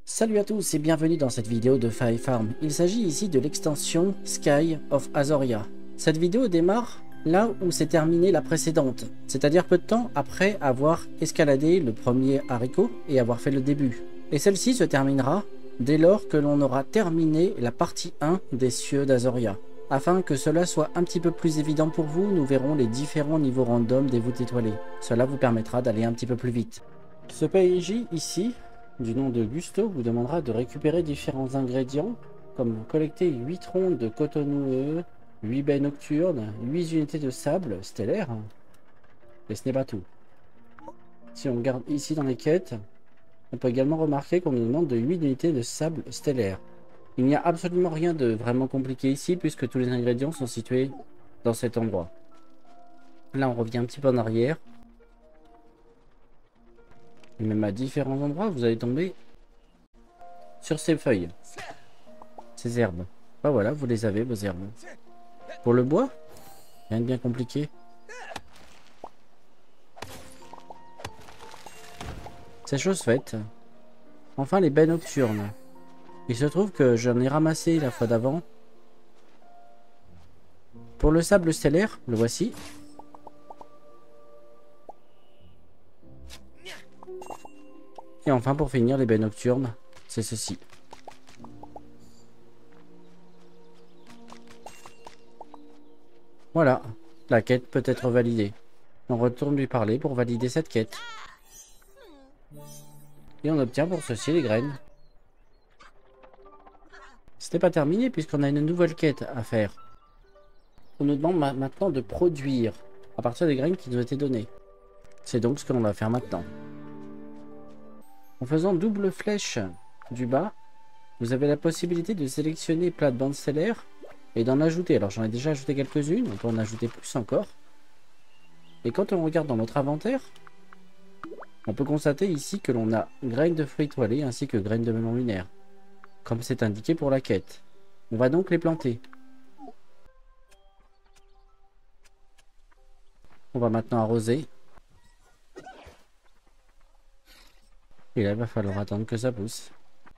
Salut à tous et bienvenue dans cette vidéo de Fire Farm. Il s'agit ici de l'extension Sky of Azoria. Cette vidéo démarre là où s'est terminée la précédente, c'est-à-dire peu de temps après avoir escaladé le premier haricot et avoir fait le début. Et celle-ci se terminera dès lors que l'on aura terminé la partie 1 des cieux d'Azoria. Afin que cela soit un petit peu plus évident pour vous, nous verrons les différents niveaux random des voûtes étoilées. Cela vous permettra d'aller un petit peu plus vite. Ce PNJ ici, du nom de Gusto, vous demandera de récupérer différents ingrédients, comme collecter 8 rondes de coton noueux, 8 baies nocturnes, 8 unités de sable stellaire, et ce n'est pas tout. Si on regarde ici dans les quêtes, on peut également remarquer qu'on nous demande de 8 unités de sable stellaire. Il n'y a absolument rien de vraiment compliqué ici, puisque tous les ingrédients sont situés dans cet endroit. Là, on revient un petit peu en arrière. Et même à différents endroits, vous allez tomber sur ces feuilles, ces herbes. Bah voilà, vous les avez, vos herbes. Pour le bois, rien de bien compliqué. C'est chose faite. Enfin, les baies nocturnes. Il se trouve que j'en ai ramassé la fois d'avant. Pour le sable stellaire, le voici. Et enfin, pour finir, les baies nocturnes, c'est ceci. Voilà, la quête peut être validée. On retourne lui parler pour valider cette quête. Et on obtient pour ceci les graines. C'était pas terminé puisqu'on a une nouvelle quête à faire. On nous demande maintenant de produire à partir des graines qui nous ont été données. C'est donc ce que l'on va faire maintenant. En faisant double flèche du bas, vous avez la possibilité de sélectionner plate-bande stellaire et d'en ajouter. Alors j'en ai déjà ajouté quelques-unes, on peut en ajouter plus encore. Et quand on regarde dans notre inventaire, on peut constater ici que l'on a graines de fruits étoilés ainsi que graines de melon lunaire, comme c'est indiqué pour la quête. On va donc les planter. On va maintenant arroser. Et là, il va falloir attendre que ça pousse.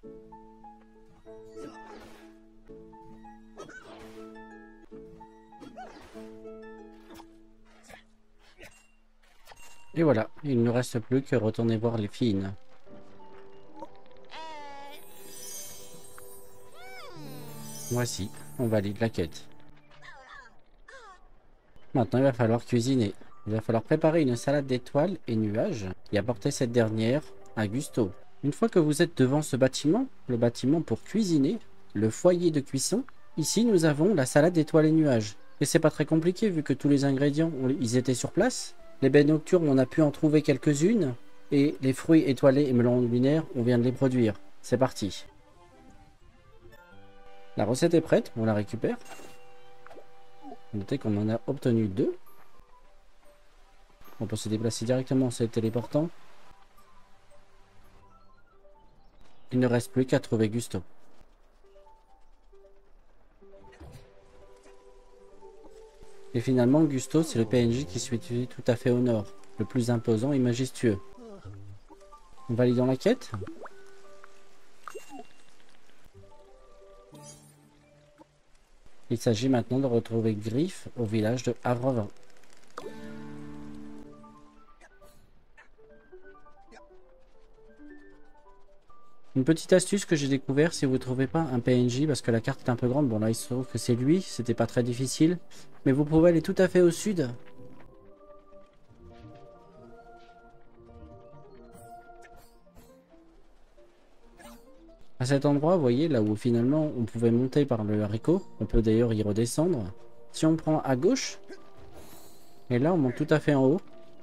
Et voilà, il ne nous reste plus que retourner voir les filles. Voici, on valide la quête. Maintenant, il va falloir cuisiner. Il va falloir préparer une salade d'étoiles et nuages et apporter cette dernière à Gusto. Une fois que vous êtes devant ce bâtiment, le bâtiment pour cuisiner, le foyer de cuisson, ici nous avons la salade d'étoiles et nuages. Et c'est pas très compliqué vu que tous les ingrédients, ils étaient sur place. Les baies nocturnes, on a pu en trouver quelques-unes. Et les fruits étoilés et melons lunaires, on vient de les produire. C'est parti. La recette est prête, on la récupère. Notez qu'on en a obtenu 2. On peut se déplacer directement en se téléportant. Il ne reste plus qu'à trouver Gusto. Et finalement, Gusto, c'est le PNJ qui se situe tout à fait au nord, le plus imposant et majestueux. Validons la quête. Il s'agit maintenant de retrouver Griff au village de Havrevent. Une petite astuce que j'ai découvert, si vous ne trouvez pas un PNJ, parce que la carte est un peu grande, bon là il se trouve que c'est lui, c'était pas très difficile, mais vous pouvez aller tout à fait au sud. À cet endroit, vous voyez, là où finalement on pouvait monter par le haricot, on peut d'ailleurs y redescendre. Si on prend à gauche, et là on monte tout à fait en haut,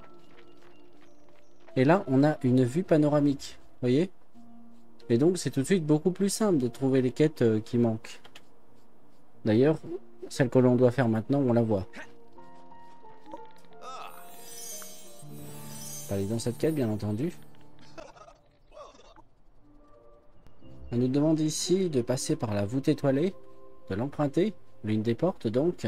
et là on a une vue panoramique, vous voyez? Et donc c'est tout de suite beaucoup plus simple de trouver les quêtes qui manquent. D'ailleurs, celle que l'on doit faire maintenant, on la voit. Allez dans cette quête, bien entendu. On nous demande ici de passer par la voûte étoilée, de l'emprunter, l'une des portes donc.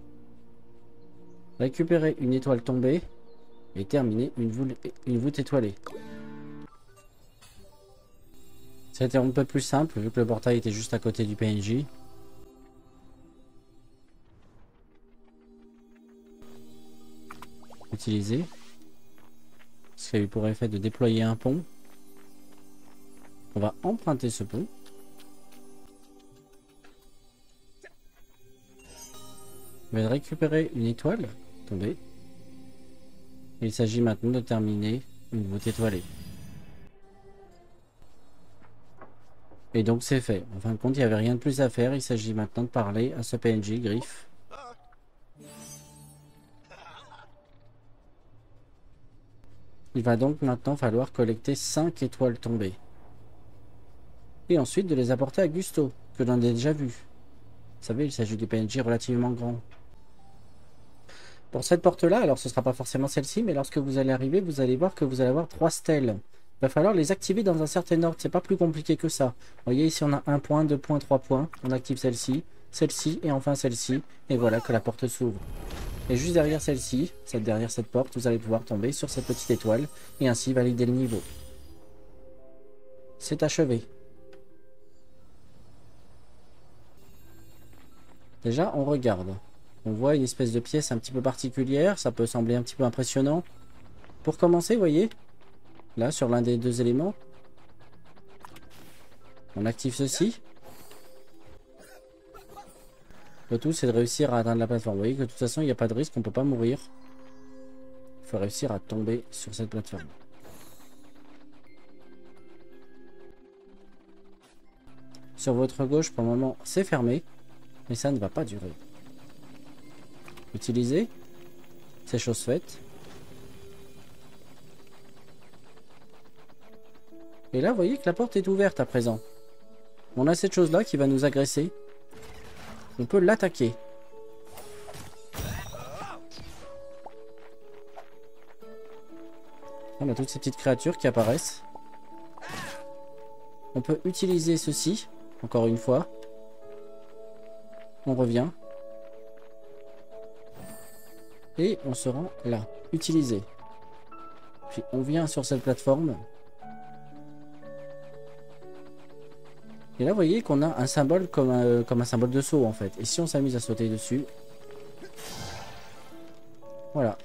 Récupérer une étoile tombée et terminer une voûte étoilée. C'était un peu plus simple vu que le portail était juste à côté du PNJ. Utiliser. Ce qui a eu pour effet de déployer un pont. On va emprunter ce pont. On va récupérer une étoile tombée. Il s'agit maintenant de terminer une voûte étoilée. Et donc c'est fait. En fin de compte, il n'y avait rien de plus à faire. Il s'agit maintenant de parler à ce PNJ Griff. Il va donc maintenant falloir collecter 5 étoiles tombées. Et ensuite de les apporter à Gusto, que l'on a déjà vu. Vous savez, il s'agit du PNJ relativement grand. Pour cette porte-là, alors ce ne sera pas forcément celle-ci, mais lorsque vous allez arriver, vous allez voir que vous allez avoir 3 stèles. Il va falloir les activer dans un certain ordre, c'est pas plus compliqué que ça. Vous voyez ici on a 1 point, 2 points, 3 points. On active celle-ci, celle-ci et enfin celle-ci. Et voilà que la porte s'ouvre. Et juste derrière celle-ci, derrière cette porte, vous allez pouvoir tomber sur cette petite étoile et ainsi valider le niveau. C'est achevé. Déjà, on regarde. On voit une espèce de pièce un petit peu particulière. Ça peut sembler un petit peu impressionnant. Pour commencer, vous voyez, là, sur l'un des 2 éléments, on active ceci. Le tout, c'est de réussir à atteindre la plateforme. Vous voyez que de toute façon, il n'y a pas de risque, on ne peut pas mourir. Il faut réussir à tomber sur cette plateforme. Sur votre gauche, pour le moment, c'est fermé. Mais ça ne va pas durer. Utiliser. C'est chose faite. Et là, vous voyez que la porte est ouverte à présent. On a cette chose-là qui va nous agresser. On peut l'attaquer. On a toutes ces petites créatures qui apparaissent. On peut utiliser ceci, encore une fois. On revient. Et on se rend là. Utiliser. Puis on vient sur cette plateforme. Et là, vous voyez qu'on a un symbole comme un symbole de saut, en fait. Et si on s'amuse à sauter dessus... Voilà.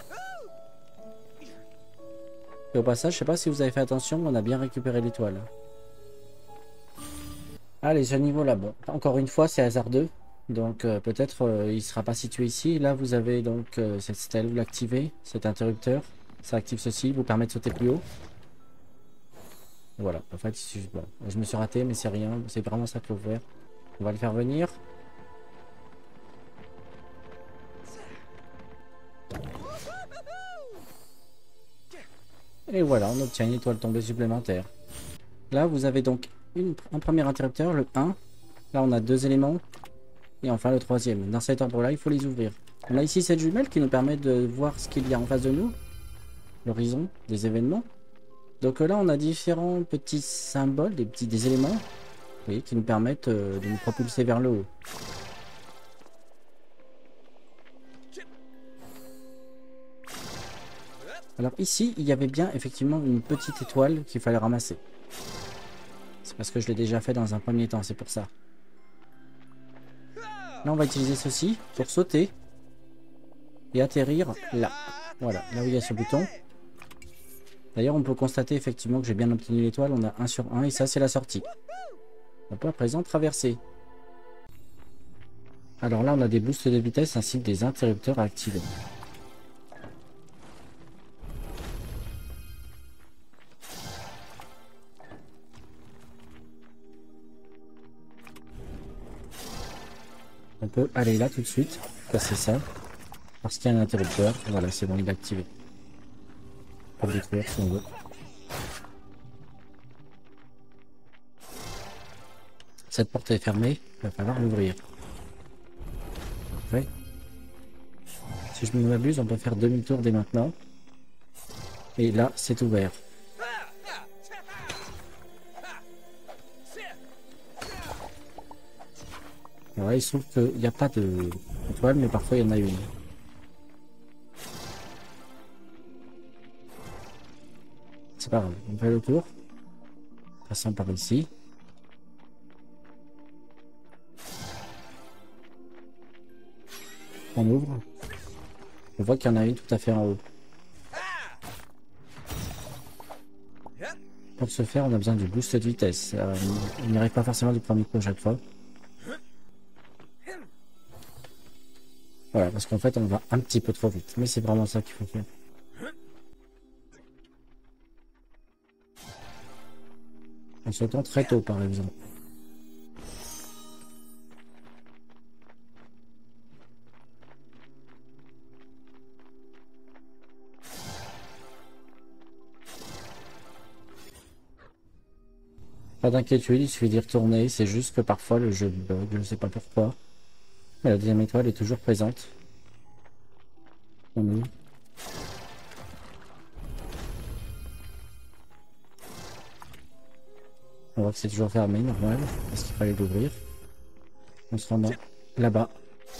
Et au passage, je sais pas si vous avez fait attention, on a bien récupéré l'étoile. Allez, ce niveau-là, bon. Encore une fois, c'est hasardeux. Donc peut-être il ne sera pas situé ici. Là, vous avez donc cette stèle, vous l'activez, cet interrupteur. Ça active ceci, vous permet de sauter plus haut. Voilà, en fait, bon, je me suis raté, mais c'est rien. C'est vraiment ça qu'il faut faire. On va le faire venir. Et voilà, on obtient une étoile tombée supplémentaire. Là, vous avez donc un premier interrupteur, le 1. Là, on a 2 éléments. Et enfin, le 3e. Dans cet ordre-là, il faut les ouvrir. On a ici cette jumelle qui nous permet de voir ce qu'il y a en face de nous. L'horizon des événements. Donc là, on a différents petits symboles, des éléments, vous voyez, qui nous permettent de nous propulser vers le haut. Alors ici, il y avait bien effectivement une petite étoile qu'il fallait ramasser. C'est parce que je l'ai déjà fait dans un premier temps, c'est pour ça. Là, on va utiliser ceci pour sauter et atterrir là. Voilà, là où il y a ce bouton. D'ailleurs, on peut constater effectivement que j'ai bien obtenu l'étoile. On a 1 sur 1 et ça, c'est la sortie. On peut à présent traverser. Alors là, on a des boosts de vitesse ainsi que des interrupteurs à activer. On peut aller là tout de suite, passer ça, parce qu'il y a un interrupteur. Voilà, c'est bon, il est activé. On peut le détruire si on veut. Cette porte est fermée, il va falloir l'ouvrir. Ouais. Si je ne m'abuse, on peut faire demi-tour dès maintenant. Et là, c'est ouvert. Alors là, il se trouve qu'il n'y a pas de étoile, mais parfois il y en a une. C'est pas grave, on fait le tour. Passons par ici. On ouvre. On voit qu'il y en a une tout à fait en haut. Pour ce faire, on a besoin du boost de vitesse. Il n'y arrive pas forcément du premier coup à chaque fois. Voilà, parce qu'en fait, on va un petit peu trop vite. Mais c'est vraiment ça qu'il faut faire. En sautant très tôt, par exemple. Pas d'inquiétude, il suffit d'y retourner. C'est juste que parfois le jeu bug, je ne sais pas pourquoi. Mais la deuxième étoile est toujours présente. On ouvre. On voit que c'est toujours fermé, normal, parce qu'il fallait l'ouvrir. On se rend là-bas.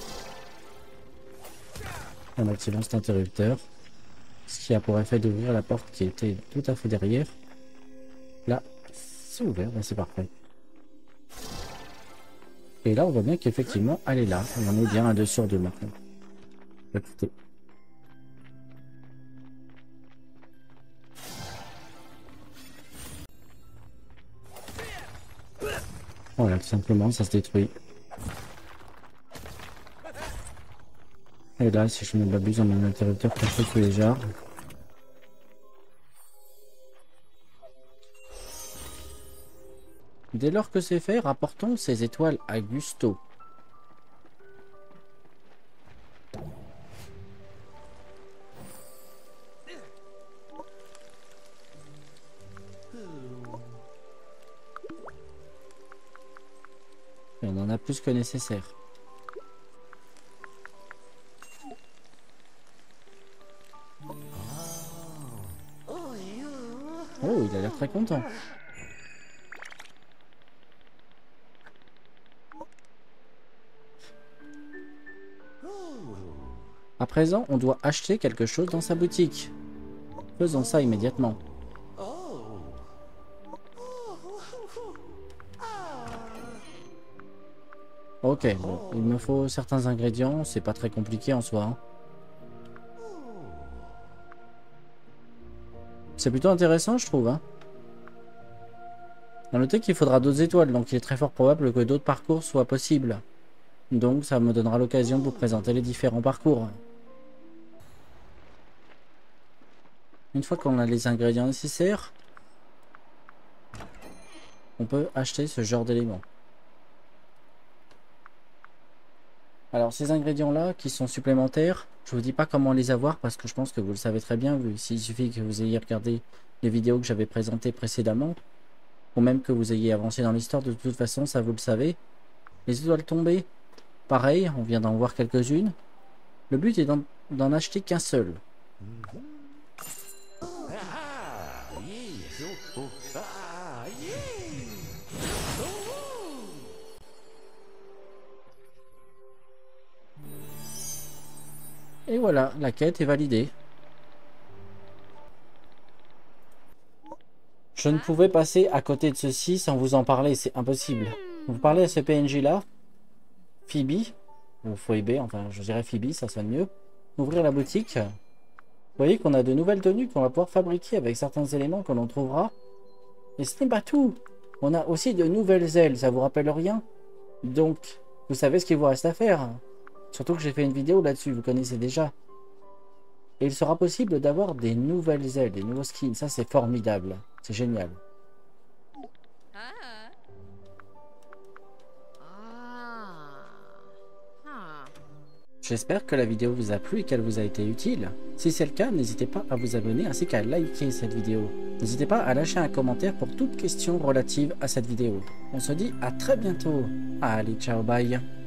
En activant cet interrupteur. Ce qui a pour effet d'ouvrir la porte qui était tout à fait derrière. Là, c'est ouvert, ben c'est parfait. Et là, on voit bien qu'effectivement, elle est là. On en est bien à 2 sur 2 maintenant. Écoutez. Voilà, tout simplement, ça se détruit. Et là, si je ne m'abuse, on a un interrupteur pour tous les jars. Dès lors que c'est fait, rapportons ces étoiles à Gusto. Et on en a plus que nécessaire. Oh, il a l'air très content. À présent, on doit acheter quelque chose dans sa boutique. Faisons ça immédiatement. Ok, bon, il me faut certains ingrédients, c'est pas très compliqué en soi. Hein. C'est plutôt intéressant, je trouve. Hein. À noter qu'il faudra d'autres étoiles, donc il est très fort probable que d'autres parcours soient possibles. Donc ça me donnera l'occasion de vous présenter les différents parcours. Une fois qu'on a les ingrédients nécessaires, on peut acheter ce genre d'éléments. Alors ces ingrédients là qui sont supplémentaires, je vous dis pas comment les avoir parce que je pense que vous le savez très bien, vu s'il suffit que vous ayez regardé les vidéos que j'avais présentées précédemment, ou même que vous ayez avancé dans l'histoire, de toute façon ça vous le savez. Les étoiles tombées, pareil, on vient d'en voir quelques-unes. Le but est d'en acheter qu'un seul. Et voilà, la quête est validée. Je ne pouvais passer à côté de ceci sans vous en parler, c'est impossible. Vous parlez à ce PNJ là, Phoebe, ou Phoebe, enfin je dirais Phoebe, ça sonne mieux. Ouvrir la boutique. Vous voyez qu'on a de nouvelles tenues qu'on va pouvoir fabriquer avec certains éléments que l'on trouvera. Et ce n'est pas tout. On a aussi de nouvelles ailes, ça vous rappelle rien? Donc, vous savez ce qu'il vous reste à faire. Surtout que j'ai fait une vidéo là-dessus, vous connaissez déjà. Et il sera possible d'avoir des nouvelles ailes, des nouveaux skins. Ça, c'est formidable. C'est génial. J'espère que la vidéo vous a plu et qu'elle vous a été utile. Si c'est le cas, n'hésitez pas à vous abonner ainsi qu'à liker cette vidéo. N'hésitez pas à lâcher un commentaire pour toute question relative à cette vidéo. On se dit à très bientôt. Allez, ciao, bye.